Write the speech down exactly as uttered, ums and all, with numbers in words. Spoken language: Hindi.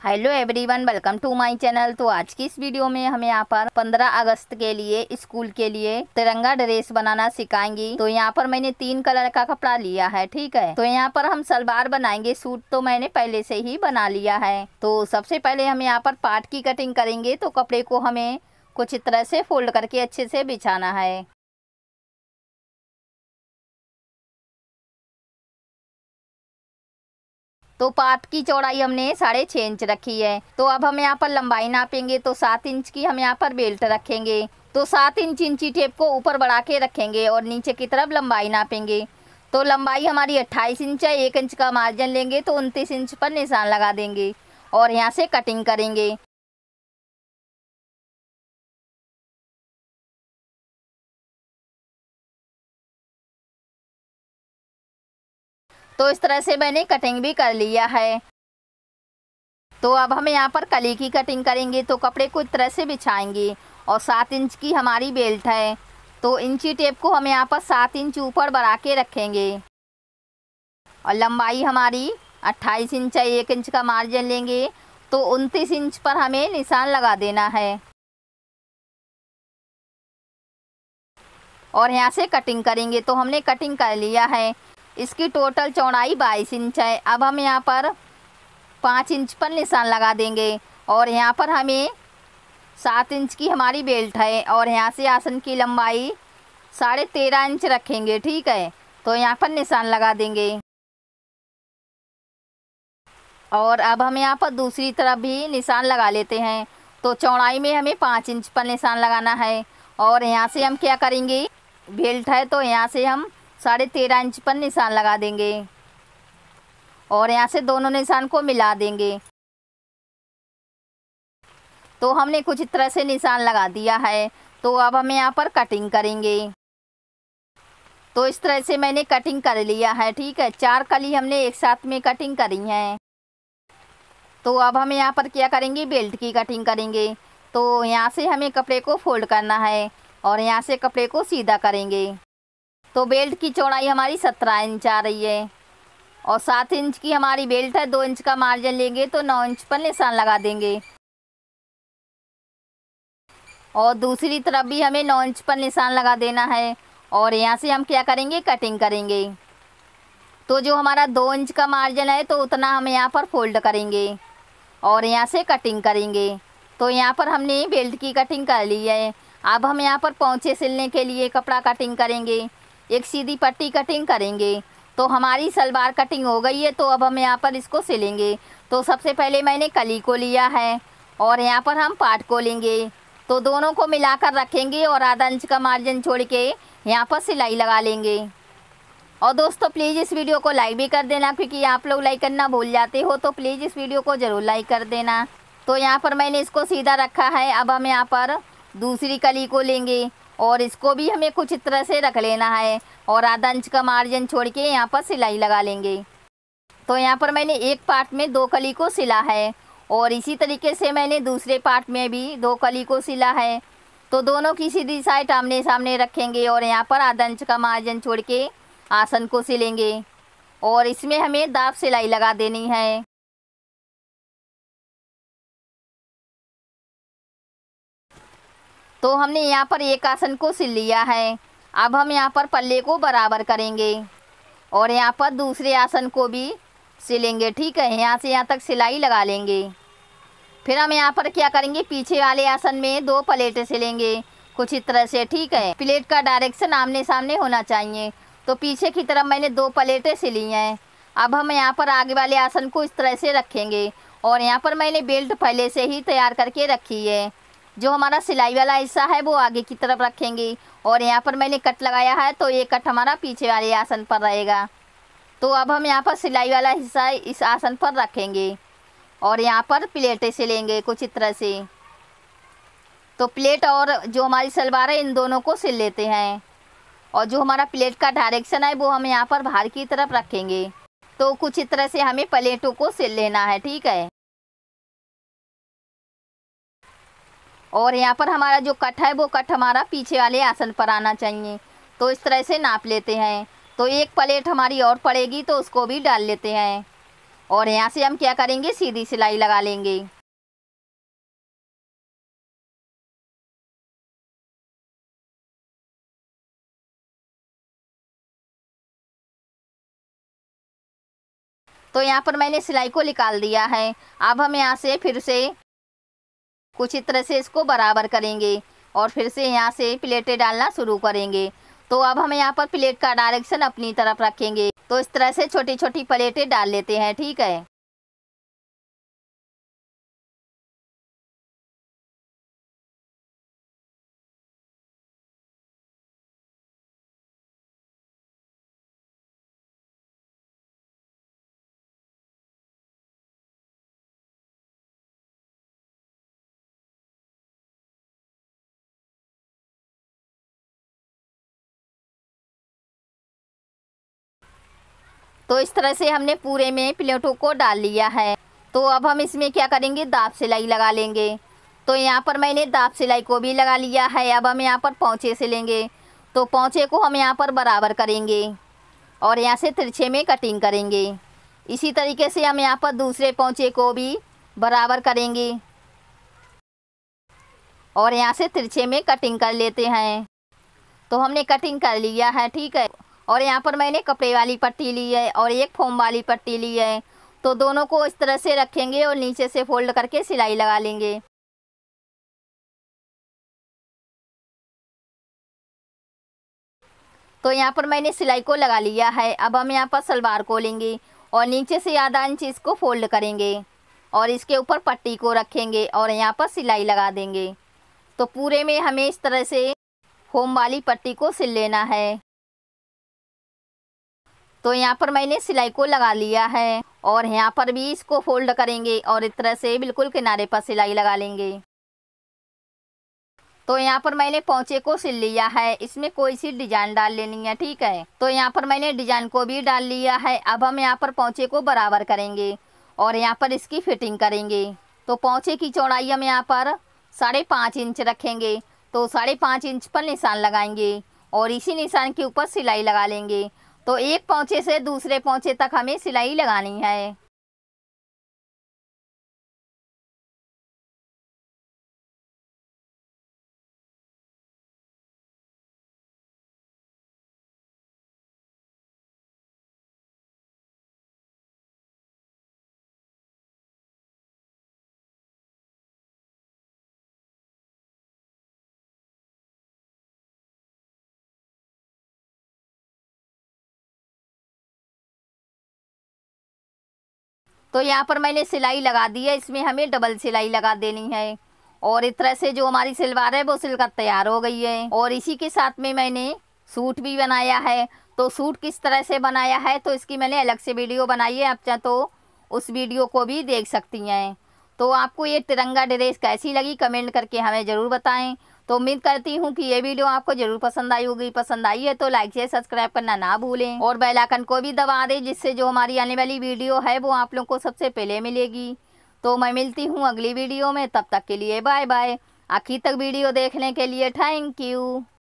Hello everyone, welcome to my channel. तो आज की इस वीडियो में हम यहाँ पर पंद्रह अगस्त के लिए स्कूल के लिए तिरंगा ड्रेस बनाना सिखाएंगी। तो यहाँ पर मैंने तीन कलर का कपड़ा लिया है, ठीक है। तो यहाँ पर हम सलवार बनाएंगे, सूट तो मैंने पहले से ही बना लिया है। तो सबसे पहले हम यहाँ पर पार्ट की कटिंग करेंगे। तो कपड़े को हमें कुछ इस तरह से फोल्ड करके अच्छे से बिछाना है। तो पार्ट की चौड़ाई हमने साढ़े छः इंच रखी है। तो अब हम यहाँ पर लंबाई नापेंगे। तो सात इंच की हम यहाँ पर बेल्ट रखेंगे। तो सात इंच इंची टेप को ऊपर बढ़ा के रखेंगे और नीचे की तरफ लंबाई नापेंगे। तो लंबाई हमारी अट्ठाईस इंच है। एक इंच का मार्जिन लेंगे तो उनतीस इंच पर निशान लगा देंगे और यहाँ से कटिंग करेंगे। तो इस तरह से मैंने कटिंग भी कर लिया है। तो अब हम यहाँ पर कली की कटिंग करेंगे। तो कपड़े को इस तरह से बिछाएंगे और सात इंच की हमारी बेल्ट है। तो इंची टेप को हम यहाँ पर सात इंच ऊपर बढ़ा के रखेंगे और लंबाई हमारी अट्ठाईस इंच है। एक इंच का मार्जिन लेंगे तो उनतीस इंच पर हमें निशान लगा देना है और यहाँ से कटिंग करेंगे। तो हमने कटिंग कर लिया है। इसकी टोटल चौड़ाई बाईस इंच है। अब हम यहाँ पर पाँच इंच पर निशान लगा देंगे और यहाँ पर हमें सात इंच की हमारी बेल्ट है और यहाँ से आसन की लंबाई साढ़े तेरह इंच रखेंगे, ठीक है। तो यहाँ पर निशान लगा देंगे और अब हम यहाँ पर दूसरी तरफ भी निशान लगा लेते हैं। तो चौड़ाई में हमें पाँच इंच पर निशान लगाना है और यहाँ से हम क्या करेंगे, बेल्ट है तो यहाँ से हम साढ़े तेरह इंच पर निशान लगा देंगे और यहाँ से दोनों निशान को मिला देंगे। तो हमने कुछ इस तरह से निशान लगा दिया है। तो अब हम यहाँ पर कटिंग करेंगे। तो इस तरह से मैंने कटिंग कर लिया है, ठीक है। चार कली हमने एक साथ में कटिंग करी हैं। तो अब हम यहाँ पर क्या करेंगे, बेल्ट की कटिंग करेंगे। तो यहाँ से हमें कपड़े को फोल्ड करना है और यहाँ से कपड़े को सीधा करेंगे। तो बेल्ट की चौड़ाई हमारी सत्रह इंच आ रही है और सात इंच की हमारी बेल्ट है। दो इंच का मार्जिन लेंगे तो नौ इंच पर निशान लगा देंगे और दूसरी तरफ भी हमें नौ इंच पर निशान लगा देना है और यहाँ से हम क्या करेंगे, कटिंग करेंगे। तो जो हमारा दो इंच का मार्जिन है तो उतना हम यहाँ पर फोल्ड करेंगे और यहाँ से कटिंग करेंगे। तो यहाँ पर हमने बेल्ट की कटिंग कर ली है। अब हम यहाँ पर पोंछे सिलने के लिए कपड़ा कटिंग करेंगे। एक सीधी पट्टी कटिंग करेंगे। तो हमारी सलवार कटिंग हो गई है। तो अब हम यहाँ पर इसको सिलेंगे। तो सबसे पहले मैंने कली को लिया है और यहाँ पर हम पार्ट को लेंगे। तो दोनों को मिलाकर रखेंगे और आधा इंच का मार्जिन छोड़ के यहाँ पर सिलाई लगा लेंगे। और दोस्तों प्लीज़ इस वीडियो को लाइक भी कर देना, क्योंकि आप लोग लाइक करना भूल जाते हो। तो प्लीज़ इस वीडियो को ज़रूर लाइक कर देना। तो यहाँ पर मैंने इसको सीधा रखा है। अब हम यहाँ पर दूसरी कली को लेंगे और इसको भी हमें कुछ इस तरह से रख लेना है और आधा इंच का मार्जिन छोड़ के यहाँ पर सिलाई लगा लेंगे। तो यहाँ पर मैंने एक पार्ट में दो कली को सिला है और इसी तरीके से मैंने दूसरे पार्ट में भी दो कली को सिला है। तो दोनों की सीधी साइड आमने सामने रखेंगे और यहाँ पर आधा इंच का मार्जिन छोड़ के आसन को सिलेंगे और इसमें हमें दाब सिलाई लगा देनी है। तो हमने यहाँ पर एक आसन को सिल लिया है। अब हम यहाँ पर पल्ले को बराबर करेंगे और यहाँ पर दूसरे आसन को भी सिलेंगे, ठीक है। यहाँ से यहाँ तक सिलाई लगा लेंगे। फिर हम यहाँ पर क्या करेंगे, पीछे वाले आसन में दो प्लेटें सिलेंगे कुछ इस तरह से, ठीक है। प्लेट का डायरेक्शन आमने सामने होना चाहिए। तो पीछे की तरफ मैंने दो प्लेटें सिली हैं। अब हम यहाँ पर आगे वाले आसन को इस तरह से रखेंगे और यहाँ पर मैंने बेल्ट पहले से ही तैयार करके रखी है। जो हमारा सिलाई वाला हिस्सा है वो आगे की तरफ रखेंगे और यहाँ पर मैंने कट लगाया है। तो ये कट हमारा पीछे वाले आसन पर रहेगा। तो अब हम यहाँ पर सिलाई वाला हिस्सा इस आसन पर रखेंगे और यहाँ पर प्लेटें सिलेंगे कुछ इस तरह से। तो प्लेट और जो हमारी सलवार है इन दोनों को सिल लेते हैं और जो हमारा प्लेट का डायरेक्शन है वो हम यहाँ पर बाहर की तरफ रखेंगे। तो कुछ इस तरह से हमें प्लेटों को सिल लेना है, ठीक है। और यहाँ पर हमारा जो कट है वो कट हमारा पीछे वाले आसन पर आना चाहिए। तो इस तरह से नाप लेते हैं। तो एक प्लेट हमारी और पड़ेगी तो उसको भी डाल लेते हैं और यहाँ से हम क्या करेंगे, सीधी सिलाई लगा लेंगे। तो यहाँ पर मैंने सिलाई को निकाल दिया है। अब हम यहाँ से फिर से कुछ इस तरह से इसको बराबर करेंगे और फिर से यहाँ से प्लेटें डालना शुरू करेंगे। तो अब हम यहाँ पर प्लेट का डायरेक्शन अपनी तरफ रखेंगे। तो इस तरह से छोटी छोटी प्लेटें डाल लेते हैं, ठीक है। तो इस तरह से हमने पूरे में प्लेटों को डाल लिया है। तो अब हम इसमें क्या करेंगे, दाब सिलाई लगा लेंगे। तो यहाँ पर मैंने दाब सिलाई को भी लगा लिया है। अब हम यहाँ पर पोंचे से लेंगे। तो पोंचे को हम यहाँ पर बराबर करेंगे और यहाँ से तिरछे में कटिंग करेंगे। इसी तरीके से हम यहाँ पर दूसरे पोंचे को भी बराबर करेंगे और यहाँ से तिरछे में कटिंग कर लेते हैं। तो हमने कटिंग कर लिया है, ठीक है। और यहाँ पर मैंने कपड़े वाली पट्टी ली है और एक फोम वाली पट्टी ली है। तो दोनों को इस तरह से रखेंगे और नीचे से फोल्ड करके सिलाई लगा लेंगे। तो यहाँ पर मैंने सिलाई को लगा लिया है। अब हम यहाँ पर सलवार को लेंगे और नीचे से आधा इंच इसको फोल्ड करेंगे और इसके ऊपर पट्टी को रखेंगे और यहाँ पर सिलाई लगा देंगे। तो पूरे में हमें इस तरह से फोम वाली पट्टी को सिल लेना है। तो यहाँ पर मैंने सिलाई को लगा लिया है और यहाँ पर भी इसको फोल्ड करेंगे और इस तरह से बिल्कुल किनारे पर सिलाई लगा लेंगे। तो यहाँ पर मैंने पोंचे को सिल लिया है। इसमें कोई सी डिजाइन डाल लेनी है, ठीक है। तो यहाँ पर मैंने डिजाइन को भी डाल लिया है। अब हम यहाँ पर पोंचे को बराबर करेंगे और यहाँ पर इसकी फिटिंग करेंगे। तो पोंचे की चौड़ाई हम यहाँ पर साढ़े पाँच इंच रखेंगे। तो साढ़े पाँच इंच पर निशान लगाएंगे और इसी निशान के ऊपर सिलाई लगा लेंगे। तो एक पोंचे से दूसरे पोंचे तक हमें सिलाई लगानी है। तो यहाँ पर मैंने सिलाई लगा दी है। इसमें हमें डबल सिलाई लगा देनी है और इस तरह से जो हमारी सलवार है वो सिलकर तैयार हो गई है। और इसी के साथ में मैंने सूट भी बनाया है। तो सूट किस तरह से बनाया है तो इसकी मैंने अलग से वीडियो बनाई है, आप चाहे तो उस वीडियो को भी देख सकती हैं। तो आपको ये तिरंगा ड्रेस कैसी लगी कमेंट करके हमें ज़रूर बताएं। तो उम्मीद करती हूँ कि ये वीडियो आपको जरूर पसंद आई होगी। पसंद आई है तो लाइक शेयर सब्सक्राइब करना ना भूलें और बेल आइकन को भी दबा दें, जिससे जो हमारी आने वाली वीडियो है वो आप लोग को सबसे पहले मिलेगी। तो मैं मिलती हूँ अगली वीडियो में, तब तक के लिए बाय बाय। आखिर तक वीडियो देखने के लिए थैंक यू।